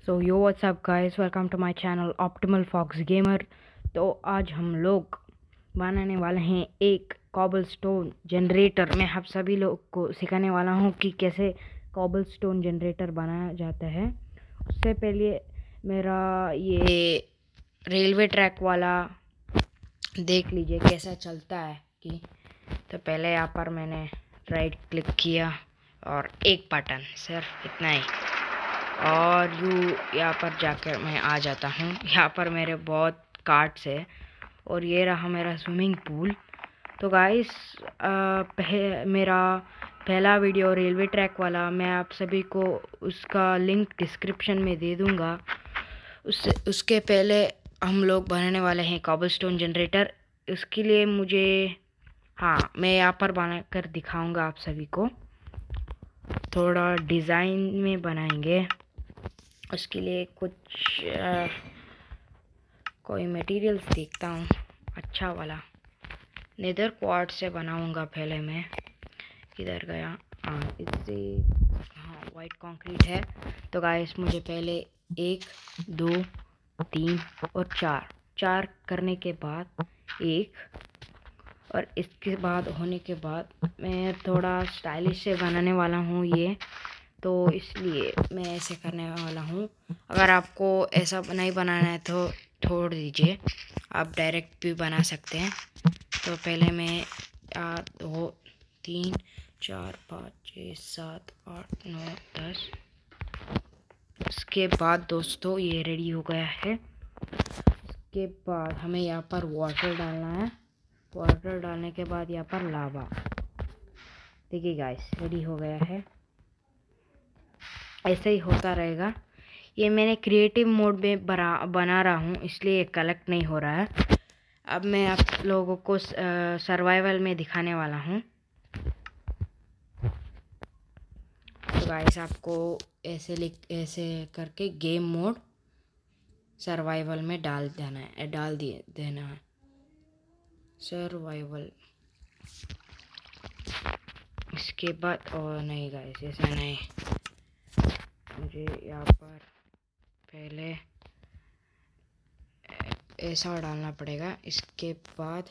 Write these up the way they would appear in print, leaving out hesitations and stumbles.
So yo what's up guys, welcome to my channel Optimal Fox Gamer. तो आज हम लोग बनाने वाले हैं एक कॉबलस्टोन जनरेटर। मैं आप सभी लोग को सिखाने वाला हूं कि कैसे कॉबलस्टोन जनरेटर बनाया जाता है। उससे पहले मेरा ये रेलवे ट्रैक वाला देख लीजिए कैसा चलता है कि। तो पहले यहाँ पर मैंने राइट क्लिक किया और एक बटन, सिर्फ इतना ही, और यहाँ पर जाकर मैं आ जाता हूँ। यहाँ पर मेरे बहुत कार्ड्स है और ये रहा मेरा स्विमिंग पूल। तो गाइस मेरा पहला वीडियो रेलवे ट्रैक वाला, मैं आप सभी को उसका लिंक डिस्क्रिप्शन में दे दूँगा। उसके पहले हम लोग बनाने वाले हैं कॉबलस्टोन जनरेटर। उसके लिए मुझे मैं यहाँ पर बना कर दिखाऊँगा आप सभी को। थोड़ा डिज़ाइन में बनाएंगे। उसके लिए कुछ कोई मटेरियल्स देखता हूँ अच्छा वाला। नेदर क्वार्ट्ज से बनाऊँगा पहले मैं। किधर गया? इससे वाइट कंक्रीट है। तो गाइस मुझे पहले 1 2 3 और 4 करने के बाद 1, और इसके बाद होने के बाद मैं थोड़ा स्टाइलिश से बनाने वाला हूँ ये, तो इसलिए मैं ऐसे करने वाला हूँ। अगर आपको ऐसा नहीं बनाना है तो छोड़ दीजिए, आप डायरेक्ट भी बना सकते हैं। तो पहले मैं 2 3 4 5 6 7 8 9 10। उसके बाद दोस्तों ये रेडी हो गया है। उसके बाद हमें यहाँ पर वाटर डालना है। वाटर डालने के बाद यहाँ पर लावा। देखिए गाइस, रेडी हो गया है। ऐसे ही होता रहेगा। ये मैंने क्रिएटिव मोड में बना रहा हूँ, इसलिए कलेक्ट नहीं हो रहा है। अब मैं आप लोगों को सर्वाइवल में दिखाने वाला हूँ। तो गाइस आपको ऐसे करके गेम मोड सर्वाइवल में डाल देना है सर्वाइवल। इसके बाद और नहीं गाइस, ऐसा नहीं, मुझे यहाँ पर पहले ऐसा डालना पड़ेगा। इसके बाद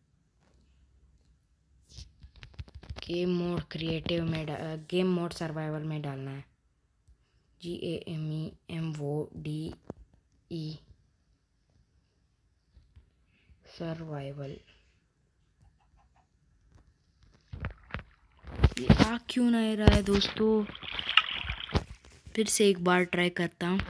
गेम मोड क्रिएटिव में गेम मोड सर्वाइवल में डालना है। GAMEMODE survival. ये आ क्यों नहीं रहा है दोस्तों? फिर से एक बार ट्राई करता हूँ।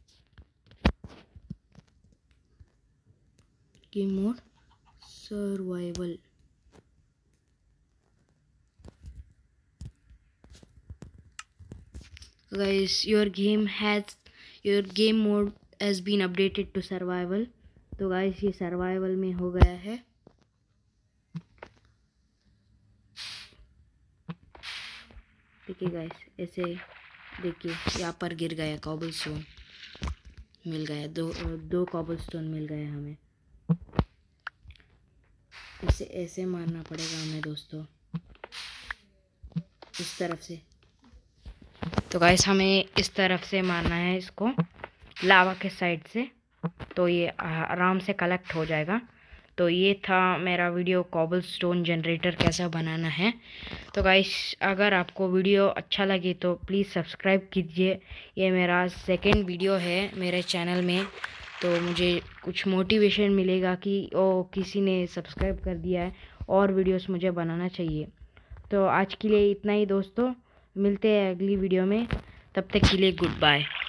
Game mode survival. Guys, your game mode has been updated to survival। तो गाइस ये सर्वाइवल में हो गया है। देखिए गाइस, ऐसे देखिए यहाँ पर गिर गया कॉबलस्टोन, मिल गया दो कॉबलस्टोन मिल गए हमें। इसे ऐसे मारना पड़ेगा हमें दोस्तों, इस तरफ से। तो गाइस हमें इस तरफ से मारना है इसको, लावा के साइड से, तो ये आराम से कलेक्ट हो जाएगा। तो ये था मेरा वीडियो कॉबलस्टोन जनरेटर कैसा बनाना है। तो गाइस अगर आपको वीडियो अच्छा लगे तो प्लीज़ सब्सक्राइब कीजिए। ये मेरा सेकंड वीडियो है मेरे चैनल में, तो मुझे कुछ मोटिवेशन मिलेगा कि किसी ने सब्सक्राइब कर दिया है और वीडियोस मुझे बनाना चाहिए। तो आज के लिए इतना ही दोस्तों, मिलते हैं अगली वीडियो में। तब तक के लिए गुड बाय।